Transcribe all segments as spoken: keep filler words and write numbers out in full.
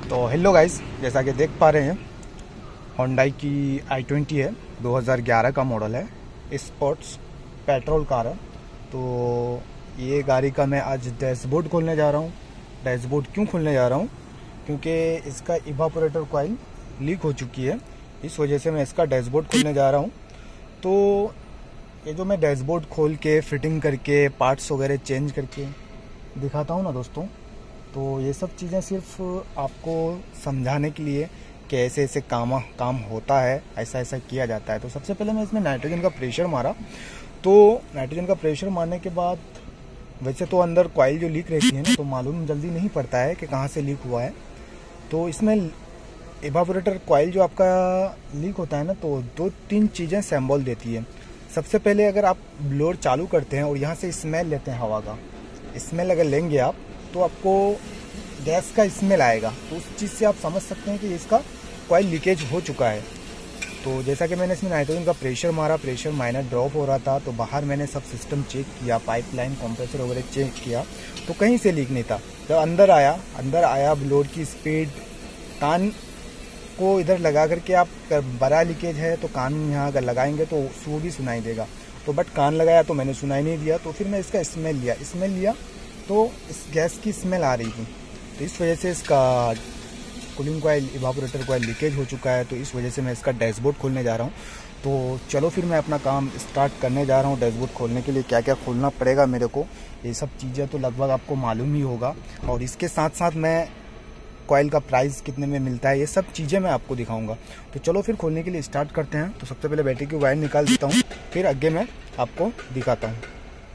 तो hello guys, जैसा कि देख पा रहे हैं होंडा की आई ट्वेंटी है, दो हज़ार ग्यारह का मॉडल है, स्पोर्ट्स पेट्रोल कार है। तो ये गाड़ी का मैं आज डैशबोर्ड खोलने जा रहा हूँ। डैशबोर्ड क्यों खोलने जा रहा हूँ? क्योंकि इसका इवापोरेटर कॉइल लीक हो चुकी है, इस वजह से मैं इसका डैशबोर्ड खोलने जा रहा हूँ। तो ये जो मैं डैशबोर्ड खोल के फिटिंग करके पार्ट्स वगैरह चेंज करके दिखाता हूँ ना दोस्तों, तो ये सब चीज़ें सिर्फ आपको समझाने के लिए कि ऐसे ऐसे काम काम होता है, ऐसा ऐसा किया जाता है। तो सबसे पहले मैं इसमें नाइट्रोजन का प्रेशर मारा। तो नाइट्रोजन का प्रेशर मारने के बाद वैसे तो अंदर कॉइल जो लीक रहती है ना, तो मालूम जल्दी नहीं पड़ता है कि कहाँ से लीक हुआ है। तो इसमें इवापोरेटर कॉइल जो आपका लीक होता है ना, तो दो तीन चीज़ें सिंबल देती है। सबसे पहले अगर आप ब्लोअर चालू करते हैं और यहाँ से स्मेल लेते हैं, हवा का स्मेल अगर लेंगे आप, तो आपको गैस का स्मेल आएगा। तो उस चीज़ से आप समझ सकते हैं कि इसका कॉइल लीकेज हो चुका है। तो जैसा कि मैंने इसमें नाइट्रोजन का प्रेशर मारा, प्रेशर माइनर ड्रॉप हो रहा था, तो बाहर मैंने सब सिस्टम चेक किया, पाइपलाइन कंप्रेसर वगैरह चेक किया, तो कहीं से लीक नहीं था। जब अंदर आया अंदर आया ब्लोअर की स्पीड, कान को इधर लगा करके आप, बड़ा लीकेज है तो कान यहाँ अगर लगाएंगे तो वो भी सुनाई देगा। तो बट कान लगाया तो मैंने सुनाई नहीं दिया। तो फिर मैं इसका स्मेल लिया स्मेल लिया तो इस गैस की स्मेल आ रही थी। तो इस वजह से इसका cooling coil, evaporator coil leakage हो चुका है। तो इस वजह से मैं इसका डैशबोर्ड खोलने जा रहा हूँ। तो चलो फिर मैं अपना काम स्टार्ट करने जा रहा हूँ। डैशबोर्ड खोलने के लिए क्या क्या खोलना पड़ेगा मेरे को, ये सब चीज़ें तो लगभग आपको मालूम ही होगा। और इसके साथ साथ मैं कॉइल का प्राइस कितने में मिलता है, ये सब चीज़ें मैं आपको दिखाऊंगा। तो चलो फिर खोलने के लिए स्टार्ट करते हैं। तो सबसे पहले बैटरी की वायर निकाल देता हूँ, फिर आगे मैं आपको दिखाता हूँ।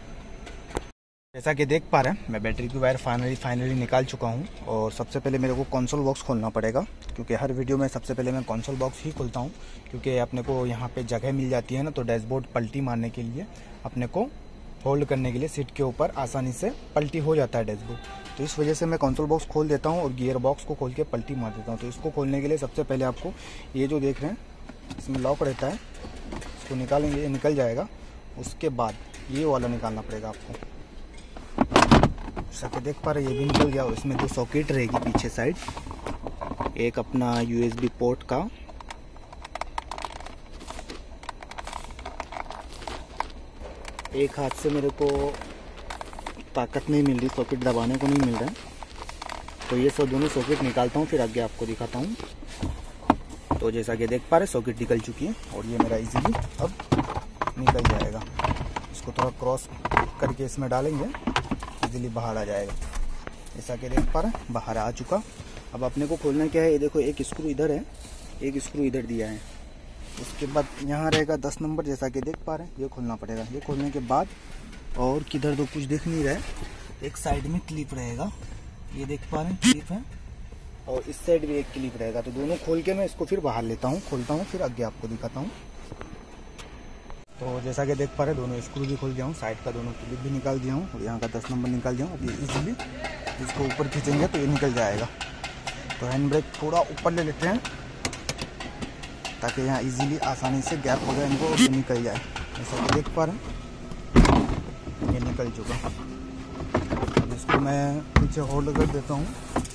जैसा कि देख पा रहे हैं, मैं बैटरी की वायर फाइनली फाइनली निकाल चुका हूँ। और सबसे पहले मेरे को कंसोल बॉक्स खोलना पड़ेगा, क्योंकि हर वीडियो में सबसे पहले मैं कंसोल बॉक्स ही खोलता हूँ, क्योंकि अपने को यहाँ पे जगह मिल जाती है ना। तो डैशबोर्ड पलटी मारने के लिए, अपने को होल्ड करने के लिए सीट के ऊपर आसानी से पलटी हो जाता है डैशबोर्ड। तो इस वजह से मैं कंसोल बॉक्स खोल देता हूँ और गियर बॉक्स को खोल के पलटी मार देता हूँ। तो इसको खोलने के लिए सबसे पहले आपको ये जो देख रहे हैं, इसमें लॉक रहता है, इसको निकालेंगे, ये निकल जाएगा। उसके बाद ये वाला निकालना पड़ेगा आपको। जैसा कि देख पा रहे हैं, ये भी निकल गया। और इसमें दो सॉकेट रहेगी पीछे साइड, एक अपना यूएसबी पोर्ट का, एक हाथ से मेरे को ताकत नहीं मिल रही, सॉकेट दबाने को नहीं मिल रहा है। तो ये सब दोनों सॉकेट निकालता हूँ, फिर आगे आपको दिखाता हूँ। तो जैसा कि देख पा रहे, सॉकेट निकल चुकी है और ये मेरा इजीली अब निकल जाएगा। इसको थोड़ा क्रॉस करके इसमें डालेंगे, इजीली बाहर आ जाएगा। जैसा कि देख पा रहे, बाहर आ चुका। अब अपने को खोलना क्या है, ये देखो, एक स्क्रू इधर है, एक स्क्रू इधर दिया है। उसके बाद यहाँ रहेगा दस नंबर, जैसा कि देख पा रहे हैं, ये खोलना पड़ेगा। ये खोलने के बाद और किधर तो कुछ दिख नहीं रहा है, एक साइड में क्लिप रहेगा, ये देख पा रहे हैं क्लिप है, और इस साइड भी एक क्लिप रहेगा। तो दोनों खोल के मैं इसको फिर बाहर लेता हूँ, खोलता हूँ, फिर आगे आपको दिखाता हूँ। तो जैसा कि देख पा रहे हैं, दोनों स्क्रू भी खोल दिया हूँ, साइड का दोनों क्लिप भी निकाल दिया हूँ और यहाँ का दस नंबर निकाल दिया हूँ। अब ये इजीली इसको ऊपर खींचेंगे तो ये निकल जाएगा। तो हैंड ब्रेक थोड़ा ऊपर ले लेते हैं, ताकि यहाँ इजीली आसानी से गैप हो जाए, इनको ये निकल जाए। जैसा कि देख पा रहे हैं, ये निकल चुका। अब इसको मैं पीछे होल्ड कर देता हूँ।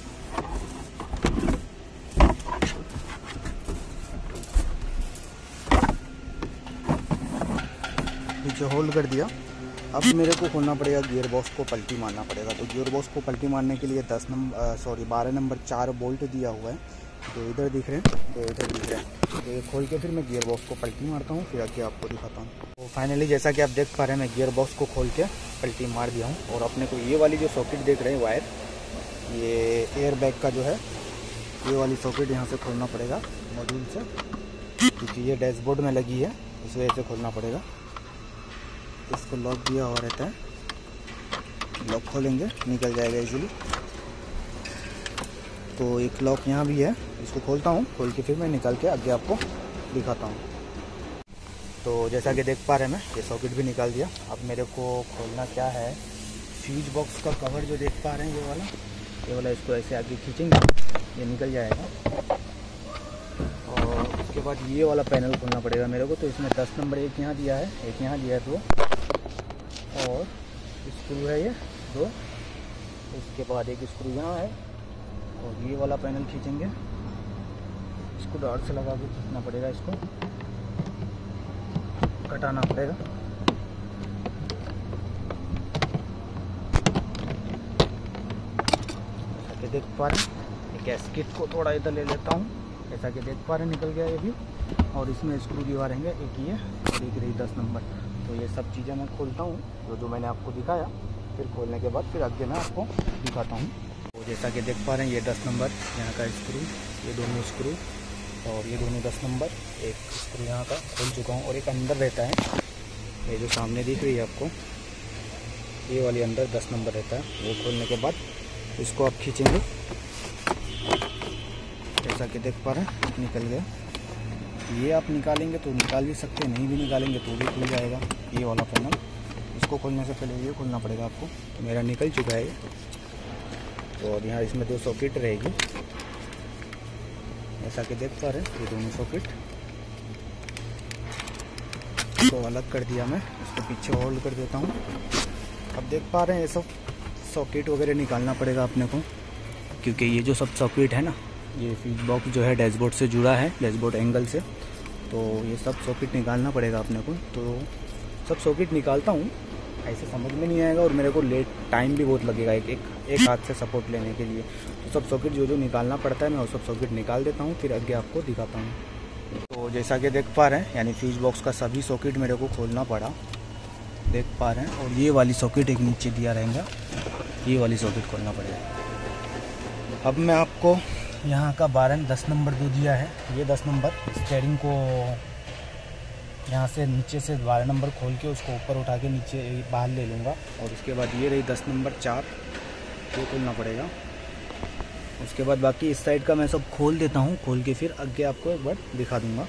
पीछे होल्ड कर दिया। अब मेरे को खोलना पड़ेगा, गियर बॉक्स को पलटी मारना पड़ेगा। तो गियर बॉक्स को पलटी मारने के लिए दस नंबर सॉरी बारह नंबर चार बोल्ट दिया हुआ है, दो इधर दिख रहे हैं, दो इधर दिख रहे हैं। तो ये खोल के फिर मैं गियर बॉक्स को पलटी मारता हूँ, फिर आगे आपको दिखाता हूँ। तो फाइनली जैसा कि आप देख पा रहे हैं, मैं गियर बॉक्स को खोल के पलटी मार दिया हूँ। और अपने को ये वाली जो सॉकेट देख रहे हैं वायर, ये एयर बैग का जो है, ये वाली सॉकेट यहाँ से खोलना पड़ेगा मॉड्यूल से, क्योंकि ये डैशबोर्ड में लगी है, इस वजह से खोलना पड़ेगा। इसको लॉक दिया हुआ रहता है, लॉक खोलेंगे निकल जाएगा इजीली। तो एक लॉक यहाँ भी है, इसको खोलता हूँ, खोल के फिर मैं निकाल के आगे आपको दिखाता हूँ। तो जैसा कि देख पा रहे हैं, मैं ये सॉकेट भी निकाल दिया। अब मेरे को खोलना क्या है, फ्यूज बॉक्स का कवर जो देख पा रहे हैं, ये वाला ये वाला इसको ऐसे आगे खींचेंगे, ये निकल जाएगा। और उसके बाद ये वाला पैनल खोलना पड़ेगा मेरे को। तो इसमें दस नंबर एक यहाँ दिया है, एक यहाँ दिया है, दो और स्क्रू है ये दो। उसके बाद एक स्क्रू यहाँ है और ये वाला पैनल खींचेंगे, इसको डॉट से लगा के खींचना पड़ेगा, इसको कटाना पड़ेगा। जैसा कि देख पा रहे हैं गैस्केट को थोड़ा इधर ले लेता हूँ, जैसा कि देख पा रहे हैं निकल गया ये भी। और इसमें स्क्रू दीवार रहेंगे, एक ये दिख रही दस नंबर। तो ये सब चीज़ें मैं खोलता हूँ जो जो मैंने आपको दिखाया, फिर खोलने के बाद फिर आगे मैं आपको दिखाता हूँ। तो जैसा कि देख पा रहे हैं ये दस नंबर यहाँ का स्क्रू, ये दोनों स्क्रू और ये दोनों दस नंबर, एक स्क्रू यहाँ का खोल चुका हूँ और एक अंदर रहता है, ये जो सामने दिख रही है आपको, ये वाली अंदर दस नंबर रहता है। वो खोलने के बाद इसको आप खींचेंगे, जैसा कि देख पा रहे हैं निकल गया। ये आप निकालेंगे तो निकाल भी सकते हैं, नहीं भी निकालेंगे तो भी खुल जाएगा ये वाला पैनल। इसको खोलने से पहले ये खोलना पड़ेगा आपको। तो मेरा निकल चुका है ये। और यहाँ इसमें दो सॉकेट रहेगी, जैसा कि देख पा रहे हैं ये दोनों सॉकेट को अलग कर दिया मैं, इसको पीछे होल्ड कर देता हूँ। अब देख पा रहे हैं ये सब सॉकेट वगैरह निकालना पड़ेगा अपने को, क्योंकि ये जो सब सॉकेट है ना, ये फ्यूज बॉक्स जो है डैशबोर्ड से जुड़ा है, डैशबोर्ड एंगल से, तो ये सब सॉकेट निकालना पड़ेगा अपने को। तो सब सॉकेट निकालता हूँ, ऐसे समझ में नहीं आएगा और मेरे को लेट टाइम भी बहुत लगेगा एक एक, एक हाथ से सपोर्ट लेने के लिए। तो सब सॉकेट जो जो निकालना पड़ता है मैं वो सब सॉकेट निकाल देता हूँ, फिर आगे आपको दिखाता हूँ। तो जैसा कि देख पा रहे हैं यानी फ्यूज बॉक्स का सभी सॉकेट मेरे को खोलना पड़ा, देख पा रहे हैं। और ये वाली सॉकेट एक नीचे दिया रहेगा, ये वाली सॉकेट खोलना पड़ेगा। अब मैं आपको यहाँ का बारह दस नंबर जो दिया है, ये दस नंबर स्टीयरिंग को यहाँ से नीचे से बारह नंबर खोल के उसको ऊपर उठा के नीचे बाहर ले लूँगा। और उसके बाद ये रही दस नंबर चार, ये खोलना पड़ेगा। उसके बाद बाकी इस साइड का मैं सब खोल देता हूँ, खोल के फिर आगे आपको एक बार दिखा दूँगा।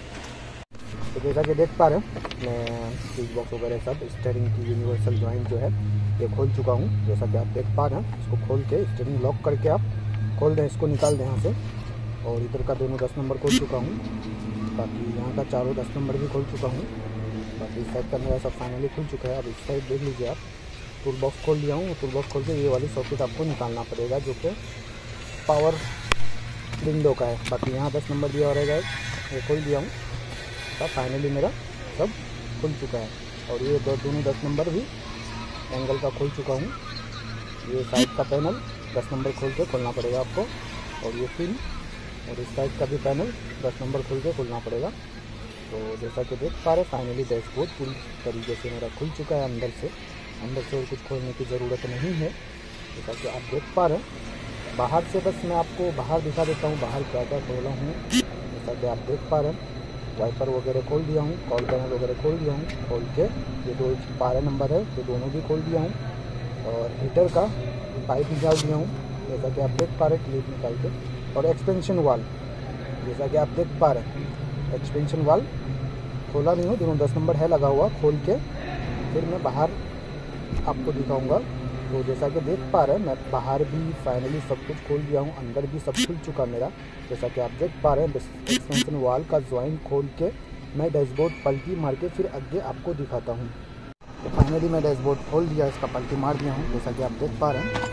तो जैसा कि देख पा रहे हैं मैं स्विच बॉक्स वगैरह सब स्टीयरिंग की यूनिवर्सल जॉइंट जो है ये खोल चुका हूँ, जैसा कि आप देख पा रहे हैं। इसको खोल के स्टीयरिंग लॉक करके आप खोल दें, इसको निकाल दें यहाँ से। और इधर का दोनों दस नंबर खोल चुका हूँ, बाकी यहाँ का चारों दस नंबर भी खोल चुका हूँ। बाकी इस साइड का मेरा सब फाइनली खुल चुका है। अब इस साइड देख लीजिए आप, टूल बॉक्स खोल लिया हूँ। टूल बॉक्स खोल के ये वाली सॉकेट आपको निकालना पड़ेगा जो कि पावर विंडो का है। बाकी यहाँ दस नंबर दिया रहेगा, ये खोल दिया हूँ। तब फाइनली मेरा सब खुल चुका है। और ये दो दोनों दस नंबर भी एंगल का खोल चुका हूँ। ये साइड का पैनल दस नंबर खोल के खोलना पड़ेगा आपको, और ये पिन और इस साइड का भी पैनल दस नंबर खोल के खोलना पड़ेगा। तो जैसा कि देख पा रहे फाइनली डैशबोर्ड पूरी तरीके से मेरा खुल चुका है अंदर से। अंदर से और कुछ खोलने की ज़रूरत नहीं है, जैसा कि आप देख पा रहे हैं। बाहर से बस मैं आपको बाहर दिखा देता हूँ बाहर क्या क्या खोला हूँ। जैसा कि आप देख पा रहे हैं वाइपर वगैरह खोल दिया हूँ, कॉल पैनल वगैरह खोल दिया हूँ। खोल के ये दो बारह नंबर है ये दोनों भी खोल दिया हूँ। और हीटर का पाइप निकाल दिया हूँ, जैसा कि आप देख पा रहे हैं क्लिप निकाल के। और एक्सपेंशन वाल, जैसा कि आप देख पा रहे हैं एक्सपेंशन वाल खोला नहीं हूँ, दोनों दस नंबर है लगा हुआ। खोल के फिर मैं बाहर आपको दिखाऊंगा। तो जैसा कि देख पा रहे हैं मैं बाहर भी फाइनली सब कुछ खोल दिया हूँ, अंदर भी सब खुल चुका मेरा। जैसा कि आप देख पा रहे हैं एक्सपेंशन वाल का जॉइंट खोल के मैं डैशबोर्ड पलटी मार के फिर आगे आपको दिखाता हूँ। तो फाइनली मैं डैशबोर्ड खोल दिया, इसका पलटी मार दिया हूँ। जैसा कि आप देख पा रहे हैं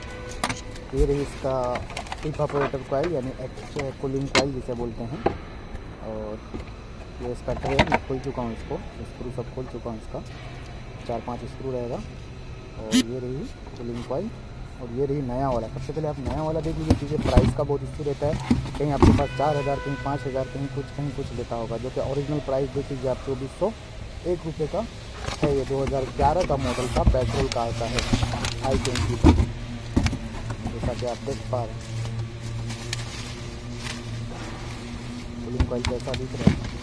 ये रही इसका इवापोरेटर कॉइल यानी एक्स कूलिंग कॉइल जिसे बोलते हैं। और ये इसका ट्रे मैं खोल चुका हूँ, इसको स्क्रू सब खोल चुका हूँ, इसका चार पांच स्क्रू रहेगा। और ये रही कूलिंग कॉइल और ये रही नया वाला। सबसे पहले आप नया वाला देख लीजिए, क्योंकि प्राइस का बहुत इशू रहता है। कहीं आपके पास चार हज़ार कहीं पाँच हज़ार कहीं कुछ कहीं कुछ लेता होगा, जो कि ओरिजिनल प्राइस देख लीजिए आप चौबीस सौ एक रुपये का है। ये दो हज़ार ग्यारह का मॉडल का पेट्रोल कार का है आई ट्वेंटी का, जैसा कि आप देख पा रहे हैं। कूलिंग कॉइल कैसा दिख रहा है।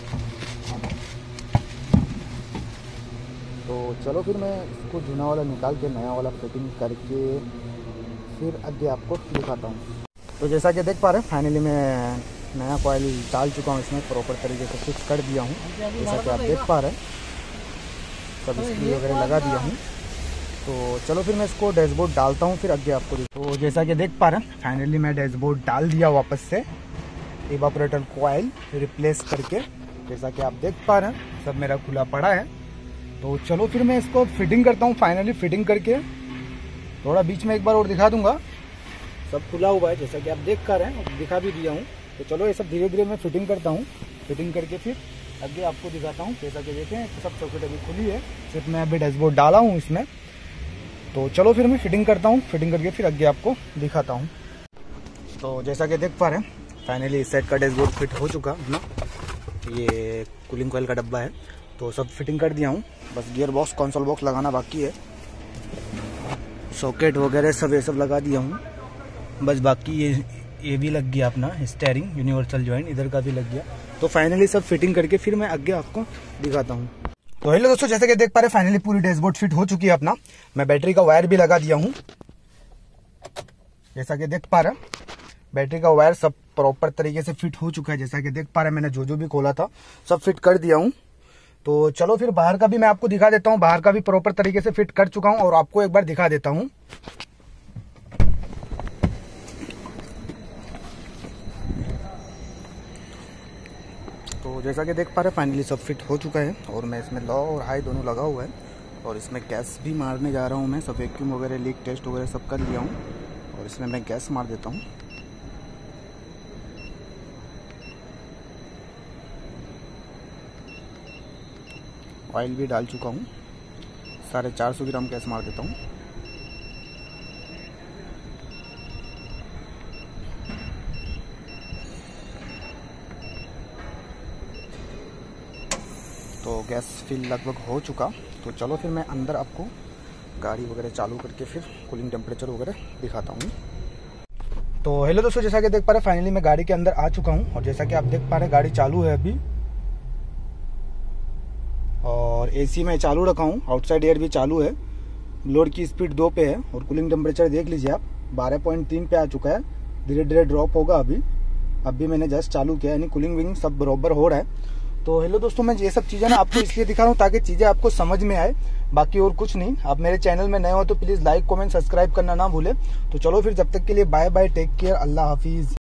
तो चलो फिर मैं इसको जूना वाला निकाल के नया वाला फिटिंग करके फिर आगे आपको दिखाता हूँ। तो जैसा कि देख पा रहे हैं फाइनली मैं नया कॉइल डाल चुका हूँ, इसमें प्रॉपर तरीके से फिक्स कर दिया हूँ। जैसा कि आप देख पा रहे हैं सब स्क्रू वगैरह लगा दिया हूँ। तो चलो फिर मैं इसको डैशबोर्ड डालता हूँ, फिर आगे आपको। तो जैसा कि देख पा रहे हैं फाइनली मैं डैशबोर्ड डाल दिया वापस से, इवापोरेटर कॉइल रिप्लेस करके। जैसा कि आप देख पा रहे हैं सब मेरा खुला पड़ा है। तो चलो फिर मैं इसको फिटिंग करता हूँ। फाइनली फिटिंग करके थोड़ा बीच में एक बार और दिखा दूंगा, सब खुला हुआ है जैसा कि आप देख कर रहे हैं, और दिखा भी दिया हूँ। तो चलो ये सब धीरे धीरे मैं फिटिंग करता हूँ। फिटिंग करके फिर आगे आपको दिखाता हूँ। जैसा कि देखें सब सॉकेट अभी खुली है, सिर्फ मैं अभी डैशबोर्ड डाला हूँ इसमें। तो चलो फिर मैं फिटिंग करता हूँ, फिटिंग करके फिर आगे आपको दिखाता हूँ। तो जैसा कि देख पा रहे हैं फाइनली इस साइड का डैशबोर्ड फिट हो चुका है ना। ये कूलिंग कॉइल का डब्बा है, तो सब फिटिंग कर दिया हूँ। बस गियर बॉक्स कंसोल बॉक्स लगाना बाकी है, सॉकेट वगैरह सब ये सब लगा दिया हूँ। बस बाकी ये ये भी लग गया अपना स्टीयरिंग यूनिवर्सल जॉइंट, इधर का भी लग गया। तो फाइनली सब फिटिंग करके फिर मैं आगे आपको दिखाता हूँ। तो हेलो दोस्तों, जैसे कि देख पा रहे हैं फाइनली पूरी डैशबोर्ड फिट हो चुकी है अपना। मैं बैटरी का वायर भी लगा दिया हूँ। जैसा कि देख पा रहे हैं बैटरी का वायर सब प्रॉपर तरीके से फिट हो चुका है। जैसा कि देख पा रहे हैं मैंने जो जो भी खोला था सब फिट कर दिया हूँ। तो चलो फिर बाहर का भी मैं आपको दिखा देता हूँ। बाहर का भी प्रॉपर तरीके से फिट कर चुका हूँ और आपको एक बार दिखा देता हूँ। तो जैसा कि देख पा रहे हैं फाइनली सब फिट हो चुका है, और मैं इसमें लो और हाई दोनों लगा हुआ है, और इसमें गैस भी मारने जा रहा हूँ मैं। सब वैक्यूम वगैरह लीक टेस्ट वगैरह सब कर लिया हूँ, और इसमें मैं गैस मार देता हूँ। ऑयल भी डाल चुका हूँ, साढ़े चार सौ ग्राम गैस मार देता हूँ। तो गैस फिल लगभग हो चुका। तो चलो फिर मैं अंदर आपको गाड़ी वगैरह चालू करके फिर कूलिंग टेम्परेचर वगैरह दिखाता हूँ। तो हेलो दोस्तों, जैसा कि देख पा रहे हैं फाइनली मैं गाड़ी के अंदर आ चुका हूँ, और जैसा कि आप देख पा रहे हैं गाड़ी चालू है अभी, और एसी में चालू रखा हूँ, आउटसाइड एयर भी चालू है। लोड की स्पीड दो पे है, और कूलिंग टेम्परेचर देख लीजिए आप बारह पॉइंट तीन पे आ चुका है। धीरे धीरे ड्रॉप होगा अभी अभी मैंने जस्ट चालू किया, यानी कूलिंग विंग सब बराबर हो रहा है। तो हेलो दोस्तों, मैं ये सब चीज़ें ना आपको इसलिए दिखा रहा हूँ ताकि चीज़ें आपको समझ में आए, बाकी और कुछ नहीं। आप मेरे चैनल में नए हो तो प्लीज़ लाइक कमेंट सब्सक्राइब करना ना भूले। तो चलो फिर जब तक के लिए बाय बाय, टेक केयर, अल्लाह हाफिज़।